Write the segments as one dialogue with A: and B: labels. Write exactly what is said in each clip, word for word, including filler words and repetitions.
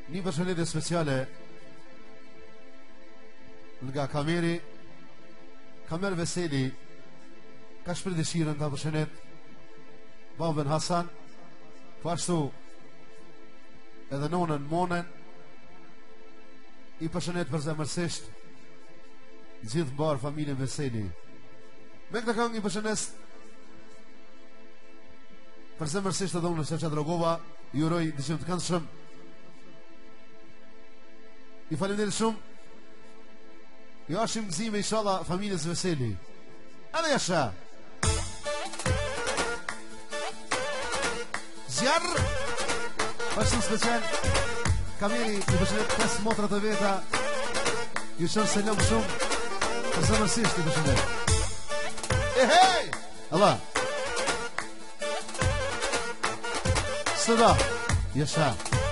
A: Një përshëndetje speciale nga Kameri. Kamer Veseli ka shpreh dëshirën ta përshëndet babën Hasan, po ashtu edhe nonën Monën. I përshëndet përzemërsisht gjithë mbar familjen Veseli. Me këtë këngë i përshëndes përzemërsisht edhe unë Shefqa Drogova. Ju uroj dëgjim të këndshëm. I faleminderit shumë. Jo ashim gëzime inshallah familjes Veseli. Edhe jasha Zjarr Pashtu special Kameri i përshëndet pesë motrat e veta. Ju shon selam shumë. Përzemërsisht i përshëndet. E hej Allah Sëda Jasha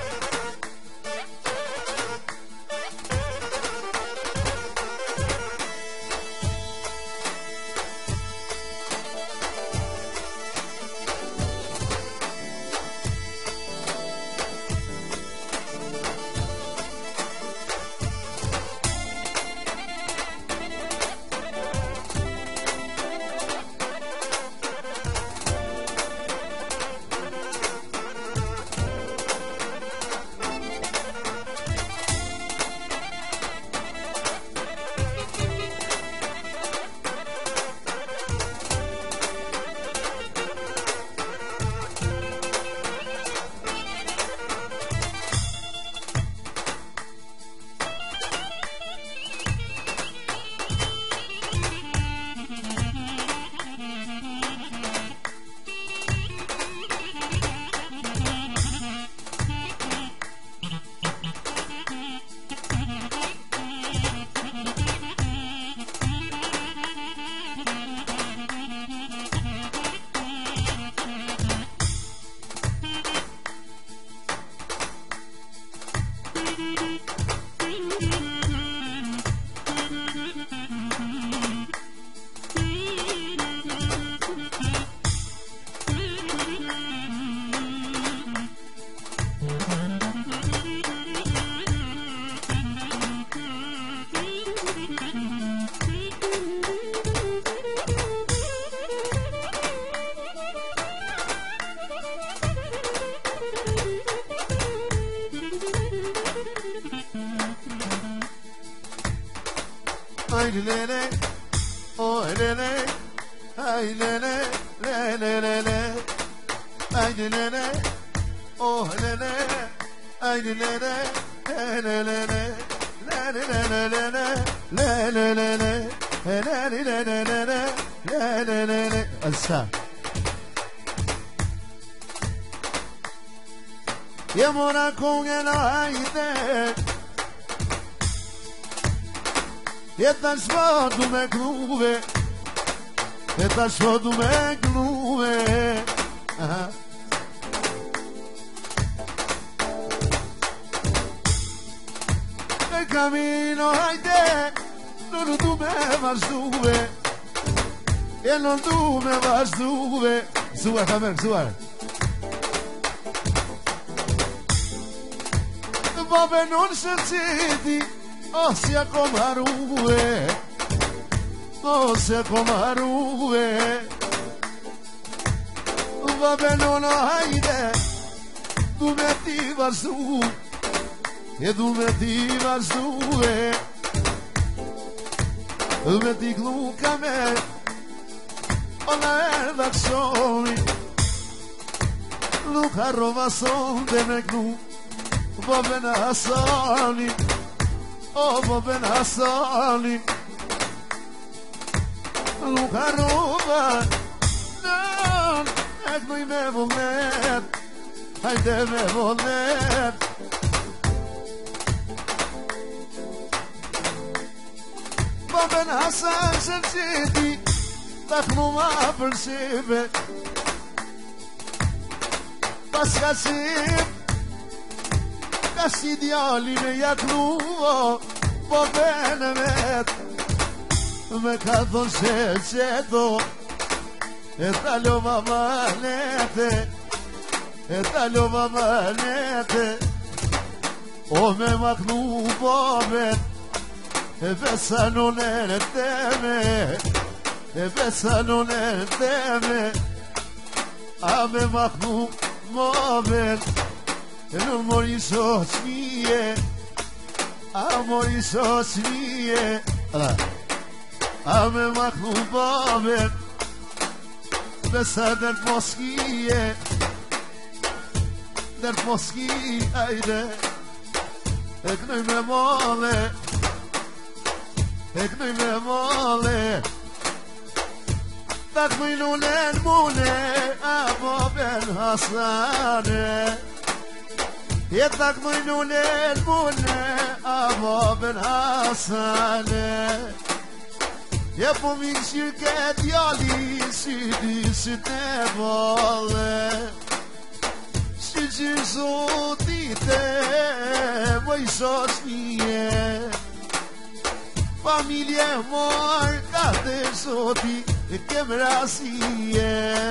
A: Ay lele, oh lele, ay lele, lele lele, ay lele, oh lele, ay lele, lele lele, lele lele, lele lele, lele lele, lele lele, alsa. Ya mora con el aire. E tash du me knuve, e tash du me knuve. E camino hajde, non du me vazhduve, e non du me vazhduve. Zuar, kamer, zuar. Vabbè non scherziti, oh sia come arue, oh sia come arue. Vabbè non hai idea, tu metti su e tu metti su e tu metti cluca me, ona erda ksoni, Luka rova sonde me knu, vabbè Hasani. Oh, Boben Hassani, Luka Rova, non, ek nu me volnet, hajde me volnet. Boben Hassan shërqiti, taknu ma përshive, pas ka shqip, ka shi djali me jaknuo, po bene vet, me ka thonë shëqeto, e talo mamanete, e talo mamanete. O me maknu babet E besa nunen e teme E besa nunen e teme A me maknu babet E në mori sos mije A mori sos mije A me maknu babet Besa der moskije Der moski ajde E kënoj me male E kënoj me male Ta kënoj nunen mune A boben Hasane E ta kënoj nunen mune A boben Hasane E po minë shirket jali Si di si te vale Si që zotite Voj sos një Familje mor Ka të zoti E kem rasie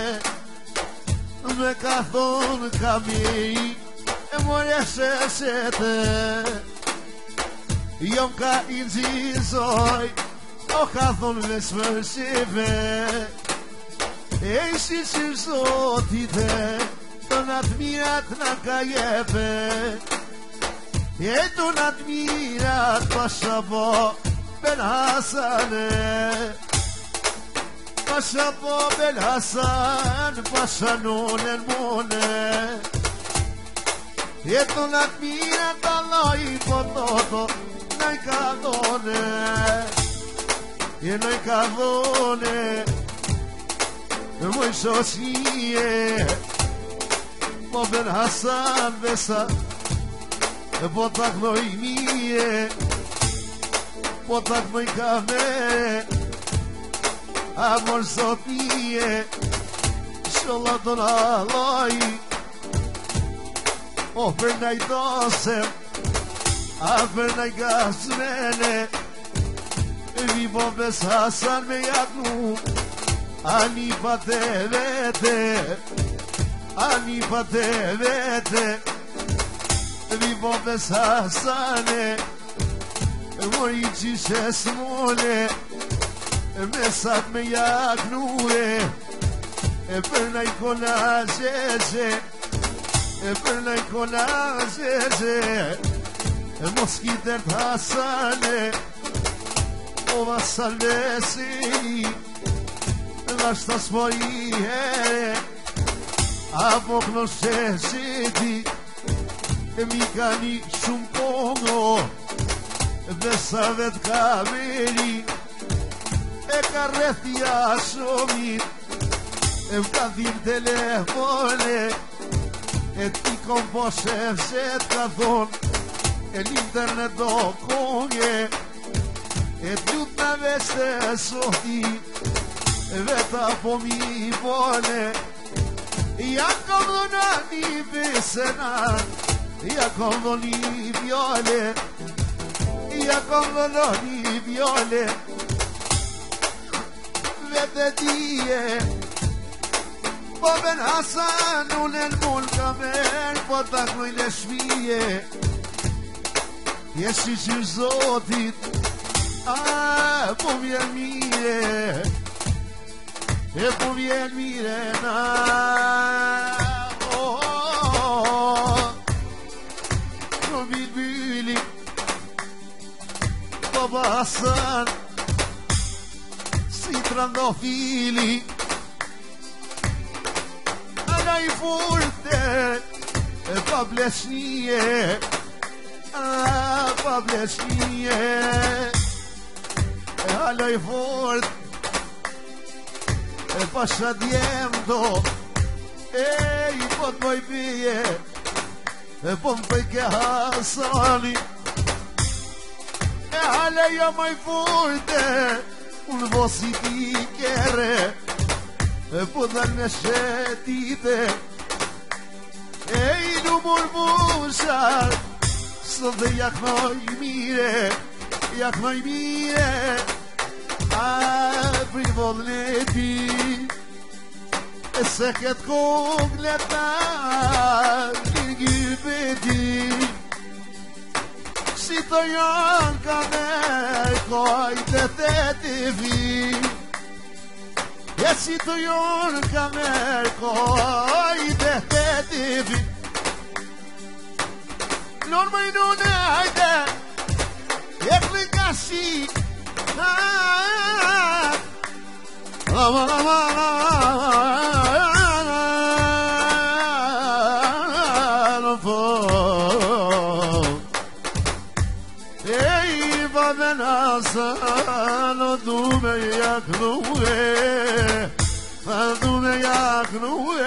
A: Me ka thonë kamiri E morje sheshete Jom ka inzizoj O ka thonë me smërshive E ishi që zotite Të natë mirat në ka jepe E të natë mirat Pasha po Ben Hasane Pasha po Ben Hasan Pasha nunen mune E të natë mirat Allah i po toto Nëj ka dhone E nëj ka dhone Mëj shosije Po Ben Hasan besa E po tak noj mije Po tak noj kame A mor sot mije Sholla të në loj O për naj dosem A për naj gasmene E vi po Ben Hasan me jaknu Ani pa te vete Ani pa te vete Vi po Ben Hasane E mori qishe smone E mesat me jaknure E për naj kona zeze E për naj kona zeze E mos kitër të Hasane O va salvesi Nashta s'po i here Apo këno sheshiti E mi ka një shumë kongo Besa vet ka veri E ka rethja shumit E m'ka dhim telefone E ti kom po shefshet ka thon E l'internet do konge E t'lut në veste soti Veta po mi bone Ja kom do në një besena Ja kom do një vjole Ja kom do në një vjole Vete dije Po Ben Hasan unë në mund kamer Po ta knoj në shmije Jeshi që zotit A po vjen mire E po vjen mire na oh, oh, oh. Në bilbili Baba Hasan Si trandofili Ana i furte E pa bleshnije A pa bleshnije E haloj furt E pasha djemdo E i po të moj pije E po më pëjke Hasani E hale jo moj furte Unë vosi ti kere E po dhe në shetite E i në murmushar Së dhe jaknoj mire Jaknoj mire A për vodleti E se këtë kongë leta Lirgjy beti të janë ka me kojtë të të vi E si të janë ka me kojtë të të vi Non më i nune hajde E klika si Lama lama Asano dume yaknue Dume yaknue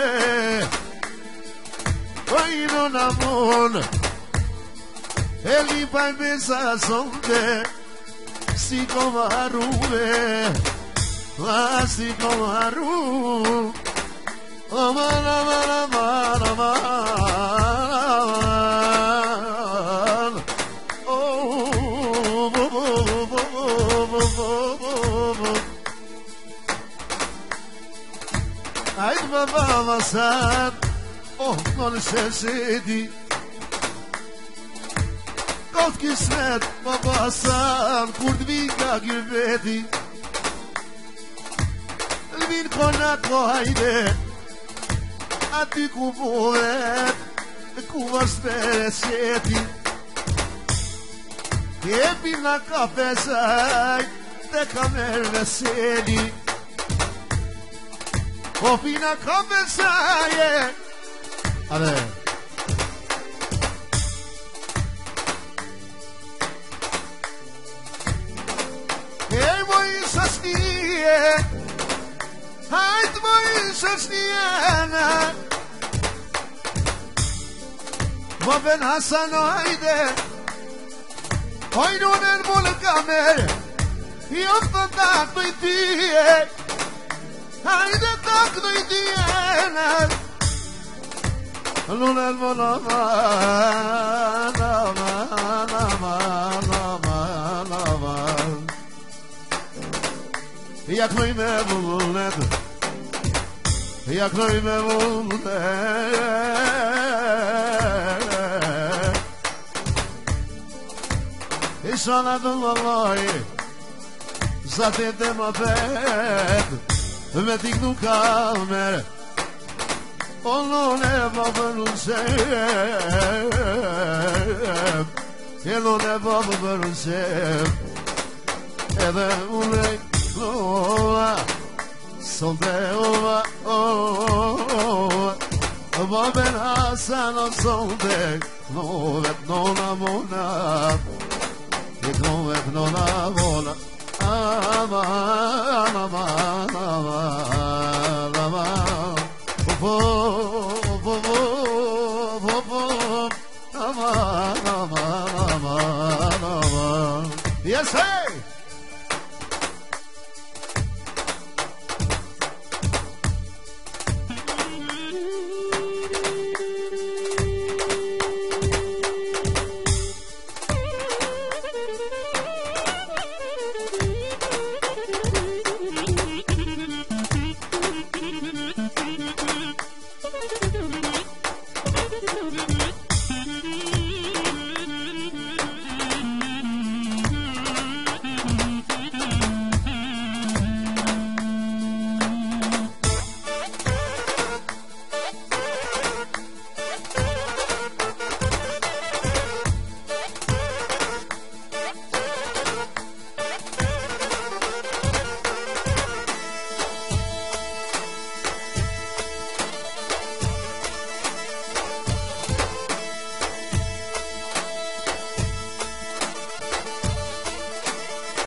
A: Oi non amon Eli pai pensa sonde Si como arue Si como aru Amana mana mana mana Ajde babama sad Oh, non sheshedi Kot kismet baba san Kur t'vika gjybeti Lvin kona ko hajde Aty ku povet Ku vazpere sjeti Jepim na kafe saj Te kamer veseli O fina conversaie Ale Ei moj sasnije Hajt moj sasnijana Mo ben Hasano hajde Oj nunen mul kamer Jo të takë i tije Hajde takno i dijene Lunen mo nama Nama, nama, nama, nama Jakno i me vulnet Jakno i me vulnet Ishana dëllallaj Zatit e ma pet Me t'i kënu kamer O non e babë në sep E non e babë për në sep Edhe unë e kënua Sonde ova Babë në hasan o sonde Kënuvet nona mona E kënuvet nona mona Ama, ama, ama, ama, ama, po, po, po, po, po, ama, ama, ama, ama. Yes, hey!